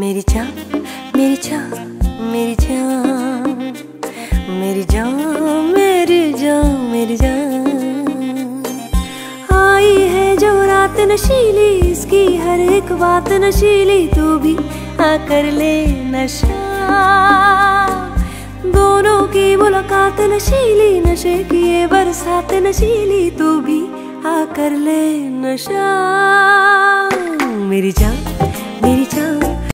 मेरी जान, मेरी जान, मेरी जान, मेरी जान, मेरी जान, मेरी जान। आई है जो रात नशीली, इसकी हर एक बात नशीली, तू भी आकर ले नशा। दोनों की मुलाकात नशीली, नशे की ये बरसात नशीली, तू भी आकर ले नशा। मेरी जान, मेरी जान,